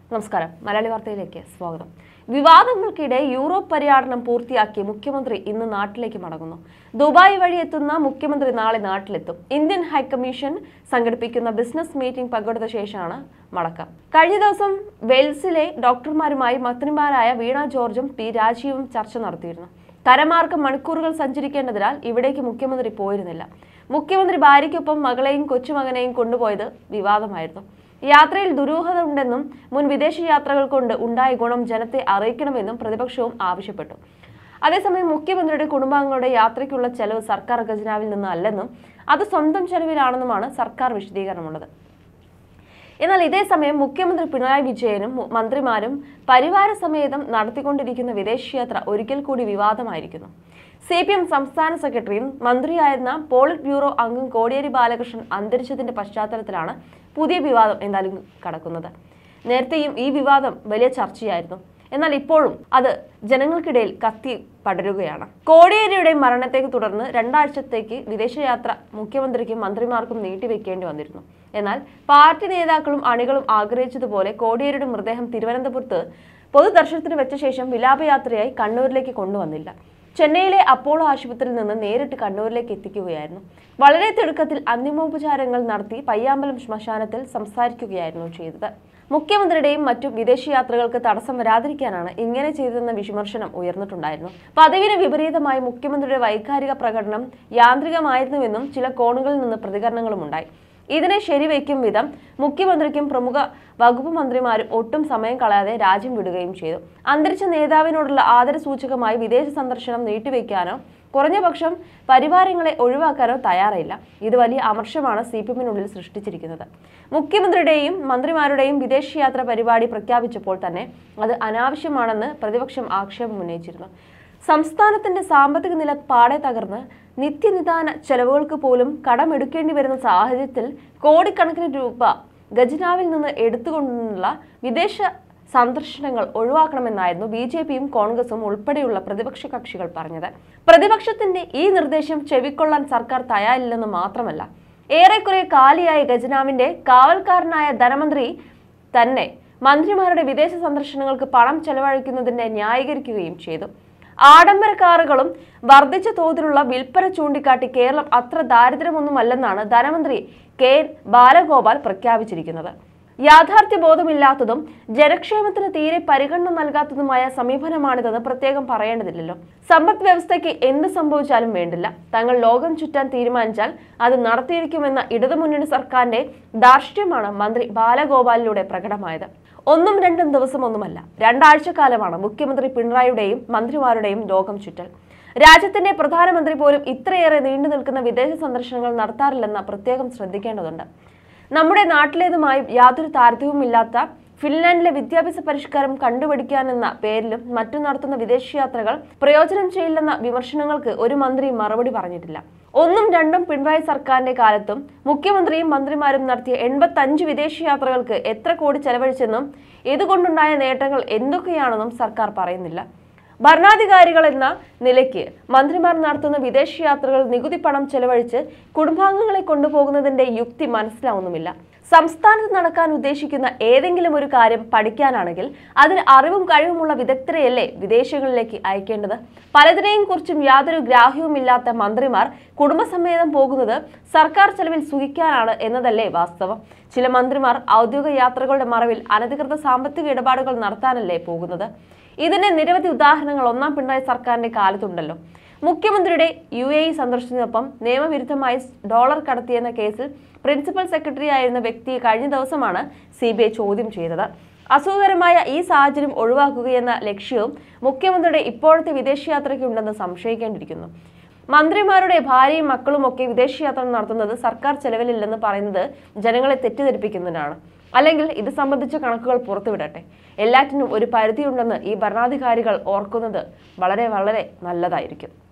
നമസ്കാരം. മലയാളി വാർത്തയിലേക്ക് സ്വാഗതം. വിവാദങ്ങൾക്കിടെ യൂറോപ്പ് പര്യടനം പൂർത്തിയാക്കി മുഖ്യമന്ത്രി ഇന്ന് നാട്ടിലേക്ക് മടങ്ങുന്നു. ദുബായ് വഴി എത്തുന്ന മുഖ്യമന്ത്രി നാളെ നാട്ടിലെത്തും. ഇന്ത്യൻ ഹൈക്കമ്മീഷൻ സംഘടിപ്പിക്കുന്ന ബിസിനസ് മീറ്റിംഗ് പങ്കെടുത്ത ശേഷമാണ് മടക്കം. കഴിഞ്ഞ ദിവസം വെയിൽസിലെ ഡോക്ടർമാരുമായി മന്ത്രിമാരായ വീണ ജോർജും പി രാജീവും ചർച്ച നടത്തിയിരുന്നു. കരമാർഗം മണിക്കൂറുകൾ സഞ്ചരിക്കേണ്ടതിനാൽ ഇവിടേക്ക് മുഖ്യമന്ത്രി പോയിരുന്നില്ല. മുഖ്യമന്ത്രി ഭാര്യയ്ക്കൊപ്പം മകളെയും കൊച്ചുമകനെയും കൊണ്ടുപോയത് വിവാദമായിരുന്നു. യാത്രയിൽ ദുരൂഹത ഉണ്ടെന്നും മുൻ വിദേശ യാത്രകൾ കൊണ്ട് ഉണ്ടായ ഗുണം ജനത്തെ അറിയിക്കണമെന്നും പ്രതിപക്ഷവും ആവശ്യപ്പെട്ടു. അതേസമയം മുഖ്യമന്ത്രിയുടെ കുടുംബാംഗങ്ങളുടെ യാത്രയ്ക്കുള്ള ചെലവ് സർക്കാർ ഖജനാവിൽ നിന്ന് അല്ലെന്നും അത് സ്വന്തം ചെലവിലാണെന്നുമാണ് സർക്കാർ വിശദീകരണമുള്ളത്. എന്നാൽ ഇതേസമയം മുഖ്യമന്ത്രി പിണറായി വിജയനും മന്ത്രിമാരും പരിവാര സമേതം നടത്തിക്കൊണ്ടിരിക്കുന്ന വിദേശയാത്ര ഒരിക്കൽ കൂടി വിവാദമായിരിക്കുന്നു. CPM സംസ്ഥാന സെക്രട്ടറിയും മന്ത്രിയായിരുന്ന പോളിറ്റ് ബ്യൂറോ അംഗം കോടിയേരി ബാലകൃഷ്ണൻ അന്തരിച്ചതിന്റെ പശ്ചാത്തലത്തിലാണ് പുതിയ വിവാദം എന്തായാലും കടക്കുന്നത്. നേരത്തെയും ഈ വിവാദം വലിയ ചർച്ചയായിരുന്നു. എന്നാൽ ഇപ്പോഴും അത് ജനങ്ങൾക്കിടയിൽ കത്തി പടരുകയാണ്. കോടിയേരിയുടെ മരണത്തെ തുടർന്ന് 2 ആഴ്ചത്തേക്ക് വിദേശയാത്ര മുഖ്യമന്ത്രിക്കും മന്ത്രിമാർക്കും നീട്ടിവെക്കേണ്ടി വന്നിരുന്നു. എന്നാൽ പാർട്ടി നേതാക്കളും അണികളും ആഗ്രഹിച്ചതുപോലെ കോടിയേരിയുടെ മൃതദേഹം തിരുവനന്തപുരത്ത് പൊതുദർശനത്തിന് വെച്ച ശേഷം വിലാപയാത്രയായി കണ്ണൂരിലേക്ക് കൊണ്ടുവന്നില്ല. ചെന്നൈയിലെ അപ്പോളോ ആശുപത്രിയിൽ നിന്ന് നേരിട്ട് കണ്ണൂരിലേക്ക് എത്തിക്കുകയായിരുന്നു. വളരെ തിടുക്കത്തിൽ അന്തിമോപചാരങ്ങൾ നടത്തി പയ്യാമ്പലം ശ്മശാനത്തിൽ സംസാരിക്കുകയായിരുന്നു ചെയ്തത്. മുഖ്യമന്ത്രിയുടെയും മറ്റു വിദേശയാത്രകൾക്ക് തടസ്സം വരാതിരിക്കാനാണ് ഇങ്ങനെ ചെയ്തതെന്ന വിമർശനം ഉയർന്നിട്ടുണ്ടായിരുന്നു. പതിവിന് വിപരീതമായി മുഖ്യമന്ത്രിയുടെ വൈകാരിക പ്രകടനം യാന്ത്രികമായിരുന്നുവെന്നും ചില കോണുകളിൽ നിന്ന് പ്രതികരണങ്ങളും ഉണ്ടായി. ഇതിനെ ശരിവയ്ക്കും വിധം മുഖ്യമന്ത്രിക്കും പ്രമുഖ വകുപ്പ് മന്ത്രിമാരും ഒട്ടും സമയം കളയാതെ രാജ്യം വിടുകയും ചെയ്തു. അന്തരിച്ച നേതാവിനോടുള്ള ആദരസൂചകമായി വിദേശ സന്ദർശനം നീട്ടിവെക്കാനോ കുറഞ്ഞപക്ഷം പരിവാരങ്ങളെ ഒഴിവാക്കാനോ തയ്യാറായില്ല. ഇത് വലിയ അമർഷമാണ് CPM-നുള്ളിൽ സൃഷ്ടിച്ചിരിക്കുന്നത്. മുഖ്യമന്ത്രിയുടെയും മന്ത്രിമാരുടെയും വിദേശയാത്ര പരിപാടി പ്രഖ്യാപിച്ചപ്പോൾ തന്നെ അത് അനാവശ്യമാണെന്ന് പ്രതിപക്ഷം ആക്ഷേപം ഉന്നയിച്ചിരുന്നു. സംസ്ഥാനത്തിന്റെ സാമ്പത്തിക നില പാടെ തകർന്ന് നിത്യനിദാന ചെലവുകൾക്ക് പോലും കടമെടുക്കേണ്ടി വരുന്ന സാഹചര്യത്തിൽ കോടിക്കണക്കിന് രൂപ ഖജനാവിൽ നിന്ന് എടുത്തുകൊണ്ടുള്ള വിദേശ സന്ദർശനങ്ങൾ ഒഴിവാക്കണമെന്നായിരുന്നു BJP-യും കോൺഗ്രസും ഉൾപ്പെടെയുള്ള പ്രതിപക്ഷ കക്ഷികൾ പറഞ്ഞത്. പ്രതിപക്ഷത്തിന്റെ ഈ നിർദ്ദേശം ചെവിക്കൊള്ളാൻ സർക്കാർ തയ്യാറില്ലെന്ന് മാത്രമല്ല, ഏറെക്കുറെ കാലിയായ ഖജനാവിന്റെ കാവൽക്കാരനായ ധനമന്ത്രി തന്നെ മന്ത്രിമാരുടെ വിദേശ സന്ദർശനങ്ങൾക്ക് പണം ചെലവഴിക്കുന്നതിനെ ന്യായീകരിക്കുകയും ചെയ്തു. ആഡംബര കാറുകളും വർദ്ധിച്ച തോതിലുള്ള വിൽപ്പന ചൂണ്ടിക്കാട്ടി കേരളം അത്ര ദാരിദ്ര്യമൊന്നുമല്ലെന്നാണ് ധനമന്ത്രി KN ബാലഗോപാൽ പ്രഖ്യാപിച്ചിരിക്കുന്നത്. യാഥാർത്ഥ്യബോധമില്ലാത്തതും ജനക്ഷേമത്തിന് തീരെ പരിഗണന നൽകാത്തതുമായ സമീപനമാണിതെന്ന് പ്രത്യേകം പറയേണ്ടതില്ലല്ലോ. സമ്പദ് വ്യവസ്ഥയ്ക്ക് എന്ത് സംഭവിച്ചാലും വേണ്ടില്ല, തങ്ങൾ ലോകം ചുറ്റാൻ തീരുമാനിച്ചാൽ അത് നടത്തിയിരിക്കുമെന്ന ഇടതുമുന്നണി സർക്കാരിന്റെ ധാർഷ്ട്യമാണ് മന്ത്രി ബാലഗോപാലിലൂടെ പ്രകടമായത്. 1-2 ദിവസമൊന്നുമല്ല, 2 ആഴ്ചക്കാലമാണ് മുഖ്യമന്ത്രി പിണറായിയുടെയും മന്ത്രിമാരുടെയും ലോകം ചുറ്റൽ. രാജ്യത്തിന്റെ പ്രധാനമന്ത്രി പോലും ഇത്രയേറെ നീണ്ടു നിൽക്കുന്ന വിദേശ സന്ദർശനങ്ങൾ നടത്താറില്ലെന്ന് പ്രത്യേകം ശ്രദ്ധിക്കേണ്ടതുണ്ട്. നമ്മുടെ നാട്ടിലേതുമായി യാതൊരു താരതമ്യവുമില്ലാത്ത ഫിൻലാൻഡിലെ വിദ്യാഭ്യാസ പരിഷ്കാരം കണ്ടുപിടിക്കാനെന്ന പേരിലും മറ്റും നടത്തുന്ന വിദേശയാത്രകൾ പ്രയോജനം ചെയ്യില്ലെന്ന വിമർശനങ്ങൾക്ക് ഒരു മന്ത്രിയും മറുപടി പറഞ്ഞിട്ടില്ല. 1-2 പിണറായി സർക്കാരിന്റെ കാലത്തും മുഖ്യമന്ത്രിയും മന്ത്രിമാരും നടത്തിയ 85 വിദേശയാത്രകൾക്ക് എത്ര കോടി ചെലവഴിച്ചെന്നും ഇതുകൊണ്ടുണ്ടായ നേട്ടങ്ങൾ എന്തൊക്കെയാണെന്നും സർക്കാർ പറയുന്നില്ല. ഭരണാധികാരികൾ എന്ന നിലയ്ക്ക് മന്ത്രിമാർ നടത്തുന്ന വിദേശയാത്രകൾ നികുതി പണം ചെലവഴിച്ച് കുടുംബാംഗങ്ങളെ കൊണ്ടുപോകുന്നതിന്റെ യുക്തി മനസ്സിലാവുന്നുമില്ല. സംസ്ഥാനത്ത് നടക്കാൻ ഉദ്ദേശിക്കുന്ന ഏതെങ്കിലും ഒരു കാര്യം പഠിക്കാനാണെങ്കിൽ അതിന് അറിവും കഴിവുമുള്ള വിദഗ്ധരെയല്ലേ വിദേശങ്ങളിലേക്ക് അയക്കേണ്ടത്? പലതിനെയും കുറിച്ചും യാതൊരു ഗ്രാഹ്യവുമില്ലാത്ത മന്ത്രിമാർ കുടുംബസമേതം പോകുന്നത് സർക്കാർ ചെലവിൽ സുഖിക്കാനാണ് എന്നതല്ലേ വാസ്തവം. ചില മന്ത്രിമാർ ഔദ്യോഗിക യാത്രകളുടെ മറവിൽ അനധികൃത സാമ്പത്തിക ഇടപാടുകൾ നടത്താനല്ലേ പോകുന്നത്? ഇതിന്റെ നിരവധി ഉദാഹരണങ്ങൾ 1-ാം പിണറായി സർക്കാരിന്റെ കാലത്തുണ്ടല്ലോ. മുഖ്യമന്ത്രിയുടെ UAE സന്ദർശനത്തിനൊപ്പം നിയമവിരുദ്ധമായി ഡോളർ കടത്തിയെന്ന കേസിൽ പ്രിൻസിപ്പൽ സെക്രട്ടറി ആയിരുന്ന വ്യക്തിയെ കഴിഞ്ഞ ദിവസമാണ് CBI ചോദ്യം ചെയ്തത്. അസുഖകരമായ ഈ സാഹചര്യം ഒഴിവാക്കുകയെന്ന ലക്ഷ്യവും മുഖ്യമന്ത്രിയുടെ ഇപ്പോഴത്തെ വിദേശയാത്രയ്ക്കുണ്ടെന്ന് സംശയിക്കേണ്ടിയിരിക്കുന്നു. മന്ത്രിമാരുടെ ഭാര്യയും മക്കളും ഒക്കെ വിദേശയാത്ര നടത്തുന്നത് സർക്കാർ ചെലവിലില്ലെന്ന് പറയുന്നത് ജനങ്ങളെ തെറ്റിദ്ധരിപ്പിക്കുന്നതിനാണ്. അല്ലെങ്കിൽ ഇത് സംബന്ധിച്ച കണക്കുകൾ പുറത്തുവിടട്ടെ. എല്ലാറ്റിനും ഒരു പരിധിയുണ്ടെന്ന് ഈ ഭരണാധികാരികൾ ഓർക്കുന്നത് വളരെ വളരെ നല്ലതായിരിക്കും.